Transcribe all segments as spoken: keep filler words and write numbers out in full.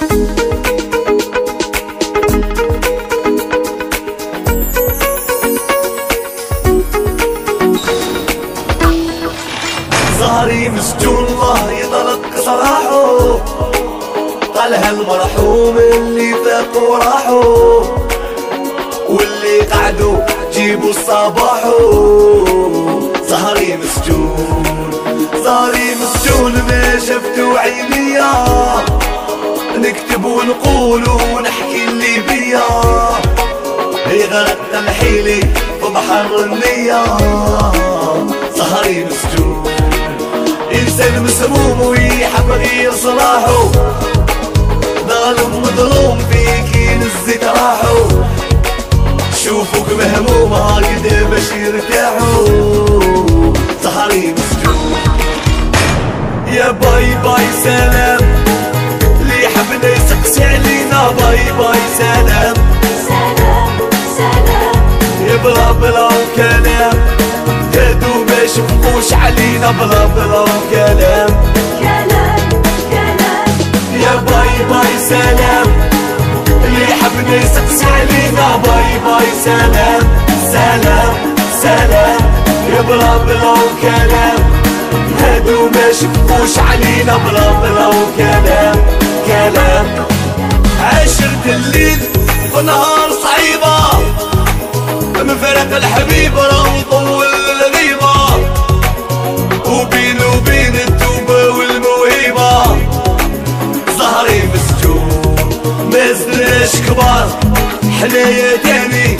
ظهري مسجون الله يطلق سراحه، قال هالمرحوم اللي فاقوا وراحوا، واللي قعدوا جيبوا الصباحو. ظهري مسجون ظهري مسجون ما شفتوا عينيا، نكتب ونقول ونحكي اللي بيا، يغرق تمحيلي في بحر النية. ظهري مسجون إنسان مسموم ويحب غير صلاحه، ظالم مظلوم فيك ينزي راحه، شوفوك مهموم هكذا باش يرتاحوا. ظهري مسجون يا باي باي سلام، اللي حبنا يسقسي علينا باي باي سلام سلام سلام يا بلا بلا كلام، هادو ما يشوفوش علينا بلا بلا كلام كلام كلام يا باي باي سلام، اللي حبنا يسقسي علينا باي باي سلام سلام سلام يا بلا بلا كلام، هادو ما يشوفوش علينا بلا بلا كلام كلام. عشرة الليل في نهار صعيبة، مفارق الحبيب راه مطول الغيبة، وبين وبين التوبة والموهبة. ظهري مسجون ما زدناش كبار، حنايا تاني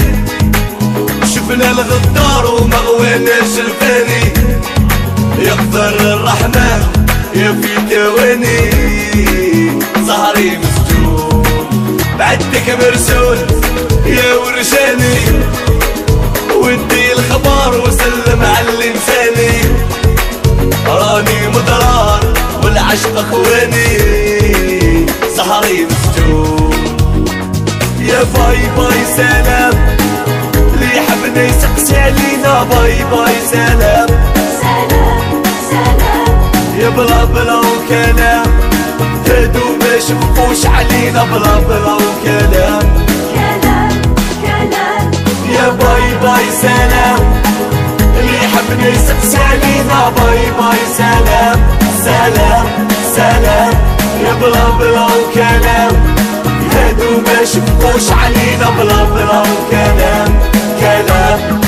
شفنا الغدار وما غواناش الفاني، يغفر الرحمن يا في تواني. ظهري مسجون بعدك مرسول يا ورشاني، ودي الخبر وسلم على الانساني، راني مضرار والعشق اخواني. ظهري مسجون يا باي باي سلام، اللي حبنا يسقسي علينا باي باي سلام سلام سلام يا بلا بلا كلام، هادو ما يشوفوش علينا بلا بلا كلام كلام كلام يا باي باي سلام، اللي حبنا يسقسي علينا باي باي سلام سلام سلام يا بلا بلا كلام، هادو ما يشوفوش علينا بلا بلا كلام كلام.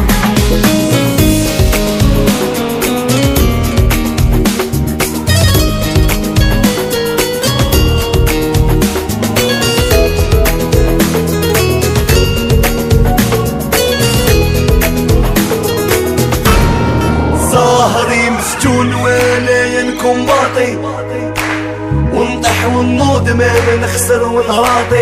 ظهري مسجون وليلكم باطي، ونطيح ونموت ما نخسر ونراضي،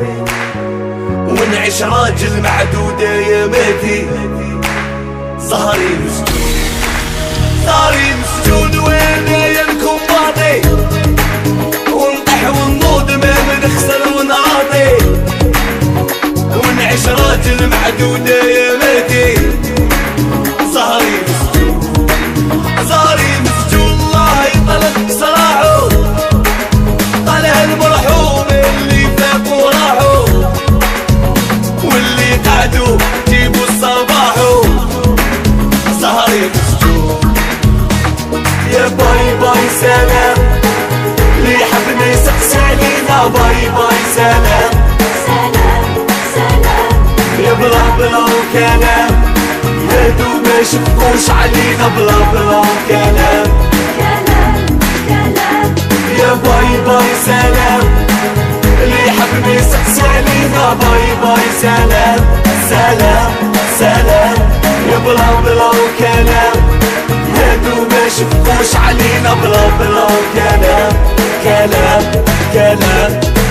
ونعيش راجل معدودة يا ماتي. ظهري مسجون ظهري مسجون وليلكم باطي، ونطيح ونموت ما نخسر ونراضي، ونعيش راجل معدودة يا ماتي. ظهري مسجون ظهري مسجون الله يطلق سراحه، قال هالمرحوم اللي فاقوا وراحوا، واللي قعدوا جيبوا الصباحو. ظهري مسجون يا باي باي سلام، اللي حبنا يسقسي علينا باي باي سلام سلام سلام يا بلا بلا كلام، هادو ما يشوفوش علينا بلا بلا كلام كلام كلام يا باي باي سلام، اللي حبنا يسقسي علينا باي باي سلام سلام سلام يا بلا بلا كلام، هادو ما يشوفوش علينا بلا بلا كلام كلام كلام.